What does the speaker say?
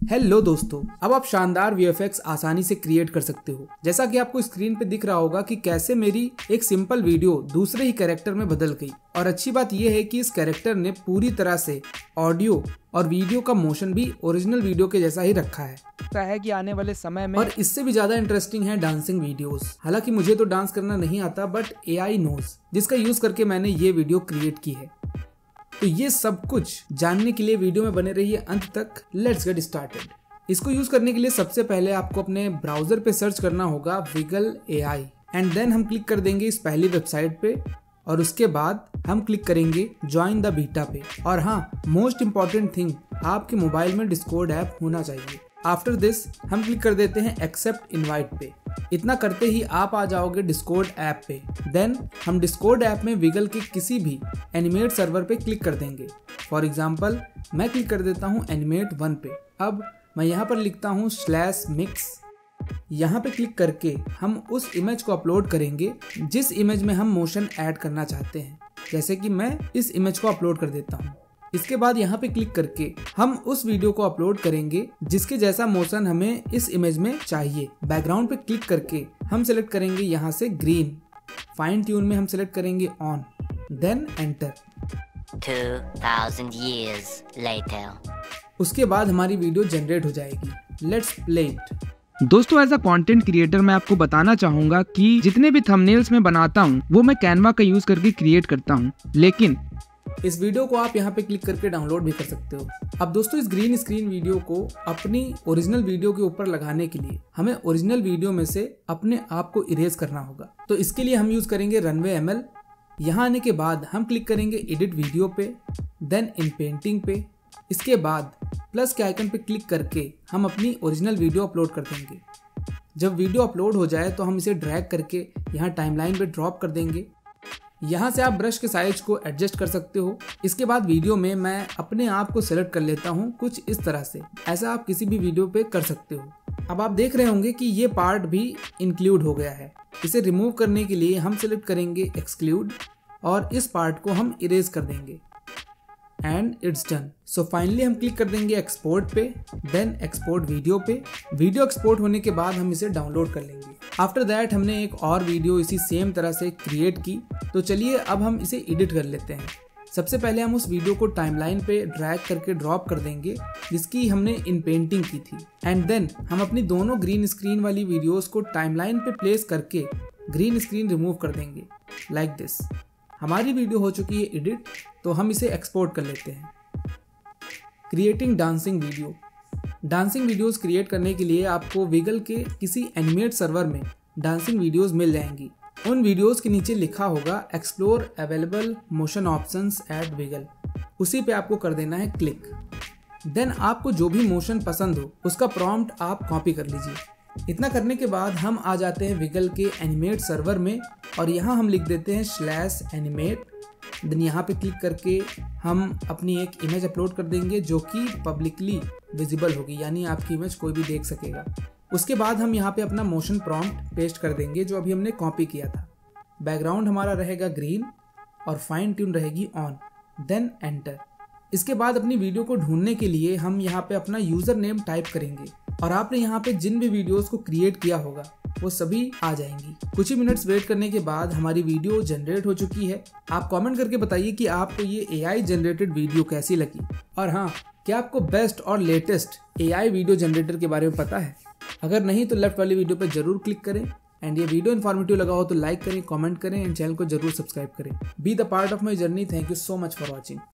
Hello दोस्तों, अब आप शानदार VFX आसानी से क्रिएट कर सकते हो। जैसा कि आपको स्क्रीन पे दिख रहा होगा कि कैसे मेरी एक सिंपल वीडियो दूसरे ही कैरेक्टर में बदल गई। और अच्छी बात यह है कि इस कैरेक्टर ने पूरी तरह से ऑडियो और वीडियो का मोशन भी ओरिजिनल वीडियो के जैसा ही रखा है कि आने वाले समय में और इससे भी ज्यादा इंटरेस्टिंग है डांसिंग वीडियोस। हालांकि मुझे तो डांस करना नहीं आता, बट AI नोज, जिसका यूज करके मैंने ये वीडियो क्रिएट की है। तो ये सब कुछ जानने के लिए वीडियो में बने रहिए अंत तक। Let's get started. इसको यूज करने के लिए सबसे पहले आपको अपने ब्राउजर पे सर्च करना होगा Wiggle AI एंड देन हम क्लिक कर देंगे इस पहली वेबसाइट पे और उसके बाद हम क्लिक करेंगे ज्वाइन द बीटा पे। और हाँ, मोस्ट इम्पॉर्टेंट थिंग, आपके मोबाइल में डिस्कॉर्ड ऐप होना चाहिए। आफ्टर दिस हम क्लिक कर देते हैं एक्सेप्ट इनवाइट पे। इतना करते ही आप आ जाओगे डिस्कॉर्ड ऐप पे। देन हम डिस्कॉर्ड ऐप में विगल के किसी भी एनिमेट सर्वर पे क्लिक कर देंगे। फॉर एग्जांपल मैं क्लिक कर देता हूँ एनिमेट 1 पे। अब मैं यहाँ पर लिखता हूँ /mix। यहाँ पे क्लिक करके हम उस इमेज को अपलोड करेंगे जिस इमेज में हम मोशन ऐड करना चाहते हैं। जैसे कि मैं इस इमेज को अपलोड कर देता हूँ। इसके बाद यहाँ पे क्लिक करके हम उस वीडियो को अपलोड करेंगे जिसके जैसा मोशन हमें इस इमेज में चाहिए। बैकग्राउंड पे क्लिक करके हम सिलेक्ट करेंगे यहाँ से ग्रीन। फाइन ट्यून में हम सिलेक्ट करेंगे on, then enter. 2000 years later. उसके बाद हमारी वीडियो जनरेट हो जाएगी। Let's play it. दोस्तों, एज अ कंटेंट क्रिएटर मैं आपको बताना चाहूंगा कि जितने भी थंबनेल्स मैं बनाता हूं वो मैं कैनवा का यूज करके क्रिएट करता हूं, लेकिन इस वीडियो को आप यहाँ पे क्लिक करके डाउनलोड भी कर सकते हो। अब दोस्तों, इस ग्रीन स्क्रीन वीडियो को अपनी ओरिजिनल वीडियो के ऊपर लगाने के लिए हमें ओरिजिनल वीडियो में से अपने आप को इरेज करना होगा। तो इसके लिए हम यूज करेंगे रनवे ML। यहाँ आने के बाद हम क्लिक करेंगे एडिट वीडियो पे, देन इन पेंटिंग पे। इसके बाद प्लस के आइकन पे क्लिक करके हम अपनी ओरिजिनल वीडियो अपलोड कर देंगे। जब वीडियो अपलोड हो जाए तो हम इसे ड्रैग करके यहाँ टाइमलाइन पे ड्रॉप कर देंगे। यहाँ से आप ब्रश के साइज को एडजस्ट कर सकते हो। इसके बाद वीडियो में मैं अपने आप को सेलेक्ट कर लेता हूँ कुछ इस तरह से। ऐसा आप किसी भी वीडियो पे कर सकते हो। अब आप देख रहे होंगे कि ये पार्ट भी इंक्लूड हो गया है। इसे रिमूव करने के लिए हम सिलेक्ट करेंगे एक्सक्लूड और इस पार्ट को हम इरेज कर देंगे and it's done. So finally हम क्लिक कर देंगे एक्सपोर्ट पे, देन एक्सपोर्ट वीडियो पे। वीडियो एक्सपोर्ट होने के बाद हम इसे डाउनलोड कर लेंगे। आफ्टर दैट हमने एक और वीडियो इसी सेम तरह से क्रिएट की। तो चलिए अब हम इसे एडिट कर लेते हैं। सबसे पहले हम उस वीडियो को टाइमलाइन पे ड्रैग करके ड्रॉप कर देंगे जिसकी हमने इन पेंटिंग की थी। एंड देन हम अपनी दोनों ग्रीन स्क्रीन वाली वीडियोस को टाइमलाइन पे प्लेस करके ग्रीन स्क्रीन रिमूव कर देंगे लाइक दिस। हमारी वीडियो हो चुकी है एडिट, तो हम इसे एक्सपोर्ट कर लेते हैं। Creating dancing video. Dancing videos create करने के लिए आपको विगल के किसी एनिमेट सर्वर में डांसिंग वीडियोस मिल जाएंगी। उन वीडियोस के नीचे लिखा होगा explore available motion options at Wiggle. उसी पे आपको कर देना है क्लिक। देन आपको जो भी मोशन पसंद हो उसका प्रॉम्प्ट आप कॉपी कर लीजिए। इतना करने के बाद हम आ जाते हैं विगल के एनिमेट सर्वर में और यहाँ हम लिख देते हैं /animate। देन यहाँ पे क्लिक करके हम अपनी एक इमेज अपलोड कर देंगे जो कि पब्लिकली विजिबल होगी, यानी आपकी इमेज कोई भी देख सकेगा। उसके बाद हम यहाँ पे अपना मोशन प्रॉम्प्ट पेस्ट कर देंगे जो अभी हमने कॉपी किया था। बैकग्राउंड हमारा रहेगा ग्रीन और फाइन ट्यून रहेगी ऑन, देन एंटर। इसके बाद अपनी वीडियो को ढूंढने के लिए हम यहाँ पे अपना यूजर नेम टाइप करेंगे और आपने यहाँ पे जिन भी वीडियोस को क्रिएट किया होगा वो सभी आ जाएंगी। कुछ ही मिनट्स वेट करने के बाद हमारी वीडियो जनरेट हो चुकी है। आप कमेंट करके बताइए कि आपको ये AI जनरेटेड वीडियो कैसी लगी। और हाँ, क्या आपको बेस्ट और लेटेस्ट AI वीडियो जनरेटर के बारे में पता है? अगर नहीं तो लेफ्ट वाली वीडियो पर जरूर क्लिक करें। एंड ये वीडियो इन्फॉर्मेटिव लगा हो तो लाइक करें, कमेंट करें एंड चैनल को जरूर सब्सक्राइब करें। Be the part of my journey. Thank you so much for watching.